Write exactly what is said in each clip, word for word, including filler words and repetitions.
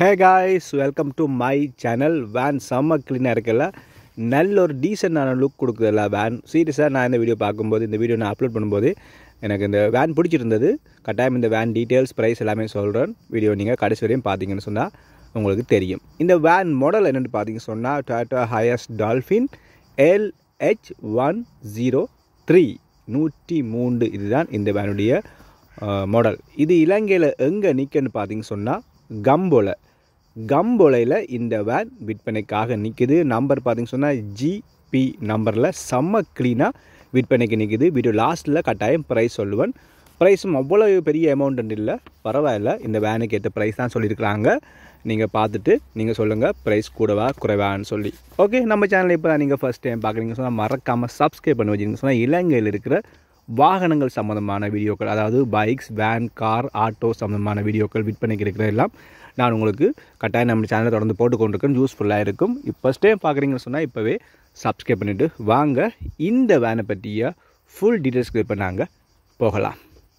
Hey guys, welcome to my channel. Van செம்ம க்ளீனாக இருக்குல்ல, நல்ல ஒரு டீசெண்டான லுக் கொடுக்குதுல்ல வேன். சீரியஸாக நான் இந்த வீடியோ பார்க்கும்போது, இந்த வீடியோ நான் அப்லோட் பண்ணும்போது எனக்கு இந்த வேன் பிடிச்சிருந்தது. கட்டாயம் இந்த வேன் டீட்டெயில்ஸ், ப்ரைஸ் எல்லாமே சொல்கிறேன். வீடியோ நீங்கள் கடைசி வரையும் பார்த்தீங்கன்னு சொன்னால் உங்களுக்கு தெரியும். இந்த வேன் மாடல் என்னென்னு பார்த்தீங்கன்னு சொன்னால் Toyota Hiace Dolphin L H one zero three நூற்றி மூன்று இதுதான் இந்த வேனுடைய மாடல். இது இலங்கையில் எங்கே நிற்கன்னு பார்த்தீங்கன்னு சொன்னால் கம்போலை கம்போலையில் இந்த வேன் விற்பனைக்காக நிற்குது. நம்பர் பார்த்திங்க சொன்னால் ஜிபி நம்பரில் செம்ம க்ளீனாக விற்பனைக்கு நிற்குது. வீடியோ லாஸ்ட்டில் கட்டாயம் ப்ரைஸ் சொல்லுவேன். ப்ரைஸும் அவ்வளோ பெரிய அமௌண்ட் இல்லை, பரவாயில்ல. இந்த வேனுக்கு ஏற்ற ப்ரைஸ் தான் சொல்லியிருக்கிறாங்க. நீங்கள் பார்த்துட்டு நீங்கள் சொல்லுங்கள் ப்ரைஸ் கூடவா குறைவான்னு சொல்லி. ஓகே, நம்ம சேனலில் இப்போ நீங்கள் ஃபஸ்ட் டைம் பார்க்குறீங்க சொன்னால் மறக்காமல் சப்ஸ்கிரைப் பண்ணி வச்சுருங்க. சொன்னால் இலங்கையில் இருக்கிற வாகனங்கள் சம்மந்தமான வீடியோக்கள், அதாவது பைக்ஸ், வேன், கார், ஆட்டோ சம்மந்தமான வீடியோக்கள் விற்பனைக்கு இருக்கிற எல்லாம் நான் உங்களுக்கு கட்டாயம் நம்ம சேனலை தொடர்ந்து போட்டுக்கொண்டிருக்கேன். யூஸ்ஃபுல்லாக இருக்கும். இப்போ ஃபஸ்ட் டைம் பார்க்குறீங்கன்னு சொன்னால் இப்போவே சப்ஸ்கிரைப் பண்ணிவிட்டு வாங்க இந்த வேனை பற்றிய ஃபுல் டீட்டெயில்ஸ்க்கு இப்போ நாங்கள் போகலாம்.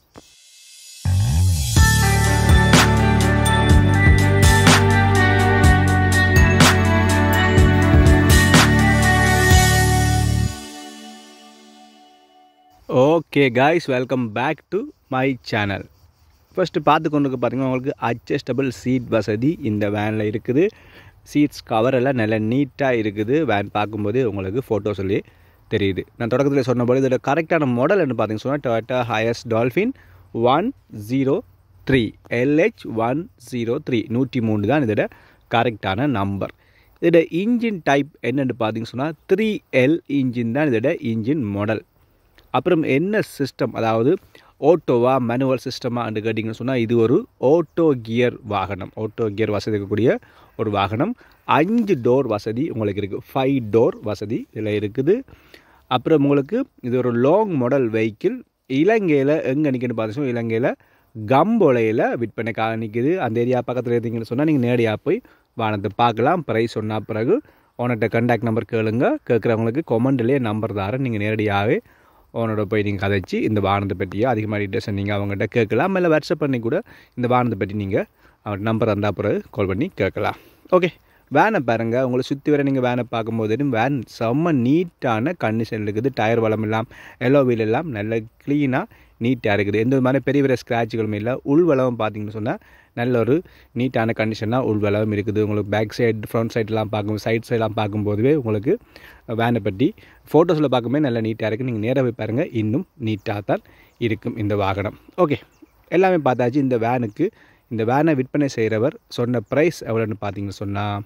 Okay guys, welcome back to my channel. First பார்த்து கொண்டு பார்த்தீங்கன்னா உங்களுக்கு அட்ஜஸ்டபிள் சீட் வசதி இந்த வேனில் இருக்குது. சீட்ஸ் கவர் எல்லாம் நல்லா நீட்டாக இருக்குது. வேன் பார்க்கும்போது உங்களுக்கு ஃபோட்டோ சொல்லி தெரியுது. நான் தொடக்கத்தில் சொன்னபோது இதோட கரெக்டான மாடல் என்ன பார்த்தீங்கன்னு சொன்னால் Toyota Hiace Dolphin one zero three L H one zero three நூற்றி மூணு தான் இதோட கரெக்டான நம்பர். இதோட இன்ஜின் டைப் என்னென்னு பார்த்தீங்கன்னு சொன்னால் த்ரீ எல் இன்ஜின் தான் இதோட இன்ஜின் மாடல். அப்புறம் என்ன சிஸ்டம், அதாவது ஓட்டோவா மேனுவல் சிஸ்டமாக கேட்டிங்கன்னு சொன்னால் இது ஒரு ஓட்டோ கியர் வாகனம். ஓட்டோ கியர் வசதி இருக்கக்கூடிய ஒரு வாகனம். அஞ்சு டோர் வசதி உங்களுக்கு இருக்குது. ஃபைவ் டோர் வசதி இதில் இருக்குது. அப்புறம் உங்களுக்கு இது ஒரு லாங் மாடல் வெஹிக்கிள். இலங்கையில் எங்கே நிற்குன்னு பார்த்தீங்கன்னா இலங்கையில் கம்போலையில் விற்பனைக்காக நிற்குது. அந்த ஏரியா பக்கத்தில் இருந்தீங்கன்னு சொன்னால் நீங்கள் நேரடியாக போய் வாகனத்தை பார்க்கலாம். ப்ரைஸ் சொன்ன பிறகு ஓனர்கிட்ட கான்டாக்ட் நம்பர் கேளுங்க. கேட்குறவங்களுக்கு கொமெண்ட்லேயே நம்பர் தாரேன். நீங்கள் நேரடியாகவே ஓனரோட போய் நீங்கள் கதைச்சி இந்த வாகனத்தை பற்றியோ அதிகமாக டீட்டெயில்ஸ் நீங்கள் அவங்ககிட்ட கேட்கலாம். இல்லை வாட்ஸ்அப் பண்ணி கூட இந்த வாகனத்தை பற்றி நீங்கள் அவர் நம்பர் இருந்தால் பிறகு கால் பண்ணி கேட்கலாம். ஓகே, வேனை பாருங்கள். உங்களை சுற்றி வர நீங்கள் வேனை பார்க்கும்போது வேன் செம்ம நீட்டான கண்டிஷன் இருக்குது. டயர் வளம் எல்லாம் எல்லோ வீல் எல்லாம் நல்ல க்ளீனாக நீட்டாக இருக்குது. எந்த விதமான பெரிய பெரிய ஸ்க்ராட்சுகளும் இல்லை. உள்வளவும் பார்த்தீங்கன்னு சொன்னால் நல்ல ஒரு நீட்டான கண்டிஷனாக உள்வளவும் இருக்குது. உங்களுக்கு பேக் சைடு, ஃப்ரண்ட் சைட்லாம் பார்க்கும் சைட் சைடெலாம் பார்க்கும்போதுவே உங்களுக்கு வேனை பற்றி ஃபோட்டோஸில் பார்க்கும்போது நல்லா நீட்டாக இருக்குது. நீங்கள் நேராக போய் பாருங்கள், இன்னும் நீட்டாக தான் இருக்கும் இந்த வாகனம். ஓகே, எல்லாமே பார்த்தாச்சு. இந்த வேனுக்கு இந்த வேனை விற்பனை செய்கிறவர் சொன்ன ப்ரைஸ் எவ்வளோன்னு பார்த்தீங்கன்னு சொன்னால்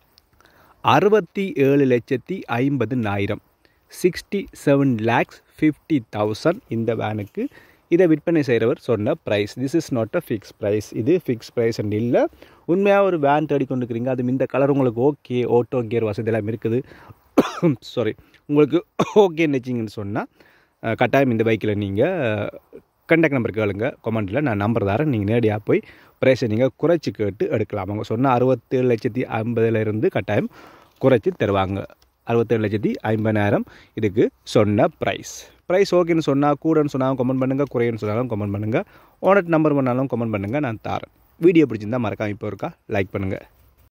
அறுபத்தி ஏழு லட்சத்தி ஐம்பதுனாயிரம் sixty seven lakhs fifty thousand இந்த வேனுக்கு இதை விற்பனை செய்கிறவர் சொன்ன price. This is not a fix price. இது ஃபிக்ஸ் ப்ரைஸ் அண்ட் இல்லை. உண்மையாக ஒரு வேன் தேடிக்கொண்டு இருக்கிறீங்க, அது இந்த கலர் உங்களுக்கு ஓகே, ஓட்டோ கியர் வசதி எல்லாம் இருக்குது, சாரி உங்களுக்கு ஓகேன்னு வச்சிங்கன்னு சொன்னால் கட்டாயம் இந்த பைக்கில் நீங்கள் கான்டாக்ட் நம்பர் கேளுங்க. கமெண்ட்டில் நான் நம்பர் தரேன். நீங்கள் நேரடியாக போய் ப்ரைஸை நீங்கள் குறைச்சி கேட்டு எடுக்கலாம். அவங்க சொன்னால் அறுபத்தேழு லட்சத்தி ஐம்பதுலேருந்து கட்டாயம் குறைச்சி தருவாங்க. அறுபத்தேழு லட்சத்தி ஐம்பதாயிரம் இதுக்கு சொன்ன ப்ரைஸ். ப்ரைஸ் ஓகேன்னு சொன்னால் கூடன்னு சொன்னாலும் கமெண்ட் பண்ணுங்கள், குறையன்னு சொன்னாலும் கமெண்ட் பண்ணுங்கள், ஓனர் நம்பர் பண்ணாலும் கமெண்ட் பண்ணுங்கள், நான் தரேன். வீடியோ பிடிச்சிருந்தால் மறக்காம இப்போ இருக்கா லைக் பண்ணுங்கள்.